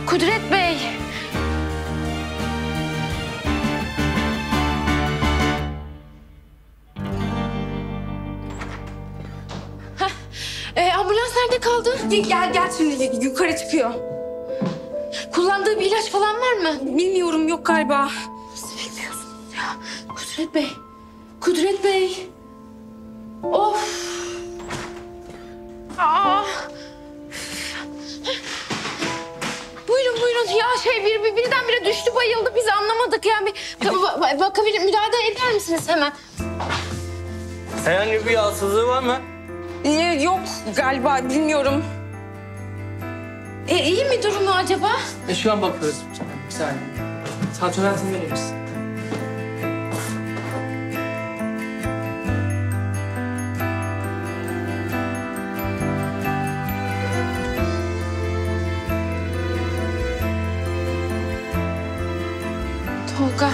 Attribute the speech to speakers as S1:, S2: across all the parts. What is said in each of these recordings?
S1: Kudret Bey. Ambulans nerede kaldı?
S2: Gel şimdi yukarı çıkıyor.
S1: Kullandığı bir ilaç falan var mı?
S2: Bilmiyorum, yok galiba.
S1: Nasıl bilmiyorsunuz ya? Kudret Bey. Kudret Bey. Of. Aa. Buyurun. Ya birdenbire düştü, bayıldı. Biz anlamadık yani. Bakabilir, müdahale eder misiniz hemen?
S3: Herhangi bir rahatsızlığı var mı?
S2: Yok galiba, bilmiyorum.
S1: İyi mi durumu acaba?
S3: Şu an bakıyoruz. Bir saniye. Satürasyon verir misin?
S1: Tolga.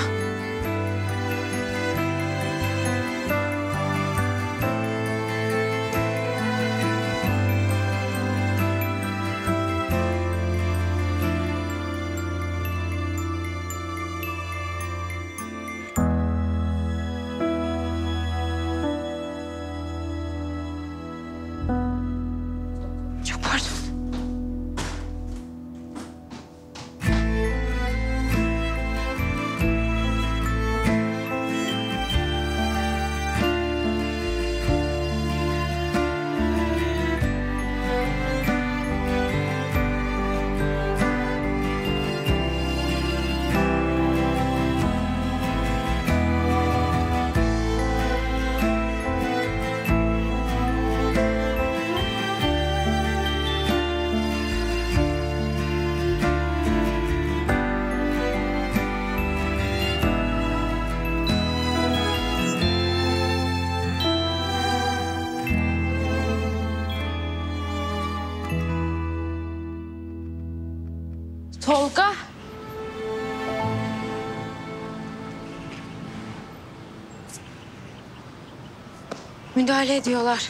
S1: Çok pardon. Tolga. Müdahale ediyorlar.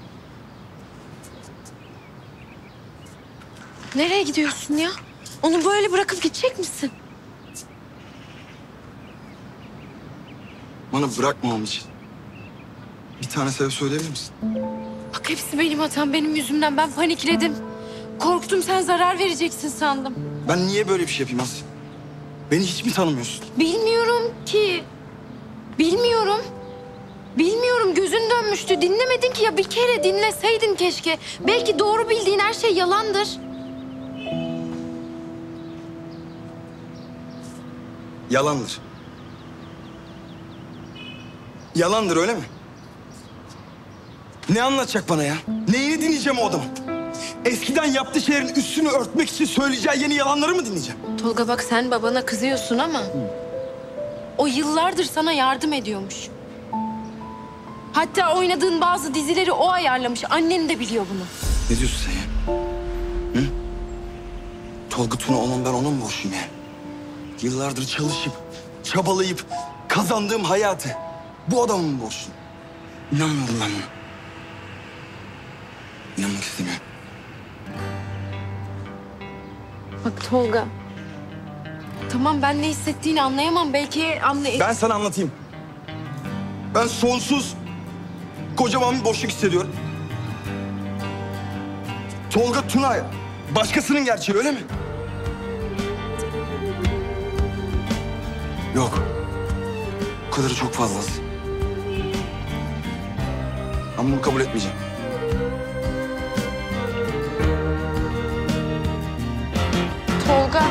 S1: Nereye gidiyorsun ya? Onu böyle bırakıp gidecek misin?
S4: Bana bırakmamam için bir tane sebep söyleyebilir misin?
S1: Bak hepsi benim hatam, benim yüzümden. Ben panikledim. Korktum, sen zarar vereceksin sandım.
S4: Ben niye böyle bir şey yapayım Aslı? Beni hiç mi tanımıyorsun?
S1: Bilmiyorum ki. Bilmiyorum, gözün dönmüştü. Dinlemedin ki ya, bir kere dinleseydin keşke. Belki doğru bildiğin her şey yalandır.
S4: Yalandır. Yalandır, öyle mi? Ne anlatacak bana ya? Neyini dinleyeceğim o adamın? Eskiden yaptığı şeylerin üstünü örtmek için söyleyeceği yeni yalanları mı dinleyeceğim?
S1: Tolga bak, sen babana kızıyorsun ama o yıllardır sana yardım ediyormuş. Hatta oynadığın bazı dizileri o ayarlamış. Annen de biliyor bunu.
S4: Ne diyorsun sen ya? Hı? Tolga Tuna onun, ben onun mu borçluyum ya? Yıllardır çalışıp, çabalayıp kazandığım hayatı bu adamın mı borçluyum? İnanmıyorum ben buna. İnanmak istemiyorum.
S1: Bak Tolga. Tamam, ben ne hissettiğini anlayamam. Belki
S4: Ben sana anlatayım. Ben sonsuz, kocaman bir boşluk hissediyorum. Tolga Tuna başkasının gerçeği, öyle mi? Yok. Bu kadarı çok fazlası. Ben bunu kabul etmeyeceğim.
S1: Tolga.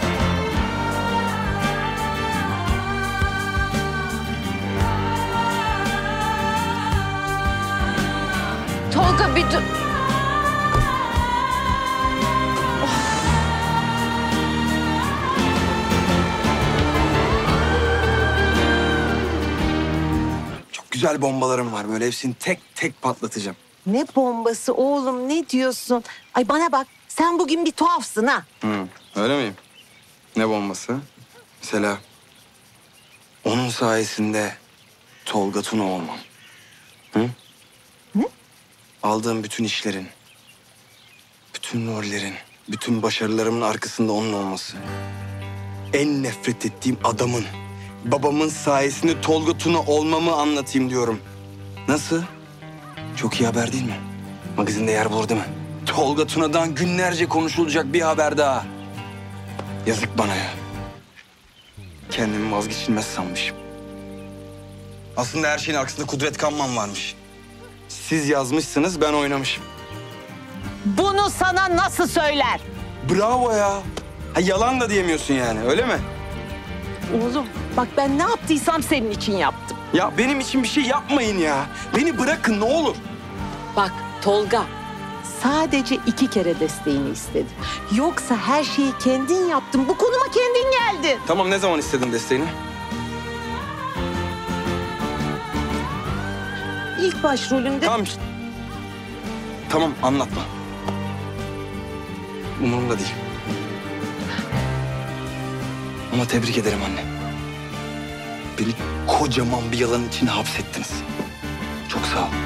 S1: Tolga bir dur.
S4: Çok güzel bombalarım var. Böyle hepsini tek tek patlatacağım.
S5: Ne bombası oğlum, ne diyorsun? Ay bana bak, sen bugün bir tuhafsın ha.
S4: Öyle miyim? Ne bombası? Mesela onun sayesinde Tolga Tuna olmam. Hı?
S5: Ne?
S4: Aldığım bütün işlerin, bütün rollerin, Bütün başarılarımın arkasında onun olması. En nefret ettiğim adamın, babamın sayesinde Tolga Tuna olmamı anlatayım diyorum. Nasıl? Çok iyi haber değil mi? Magazinde yer bulur değil mi? Tolga Tuna'dan günlerce konuşulacak bir haber daha. Yazık bana ya. Kendimi vazgeçilmez sanmışım. Aslında her şeyin arkasında Kudret Kanman varmış. Siz yazmışsınız, ben oynamışım.
S5: Bunu sana nasıl söyler?
S4: Bravo ya. Ha, yalan da diyemiyorsun yani, öyle mi?
S5: Oğlum bak ben ne yaptıysam senin için yaptım.
S4: Ya benim için bir şey yapmayın ya. Beni bırakın ne olur.
S5: Bak Tolga, sadece 2 kere desteğini istedim. Yoksa her şeyi kendin yaptın. Bu konuma kendin geldin.
S4: Tamam, ne zaman istedin desteğini?
S5: İlk başrolünde...
S4: Tamam. Tamam, anlatma. Umurumda değil. Ama tebrik ederim anne. Beni kocaman bir yalanın içine hapsettiniz. Çok sağ ol.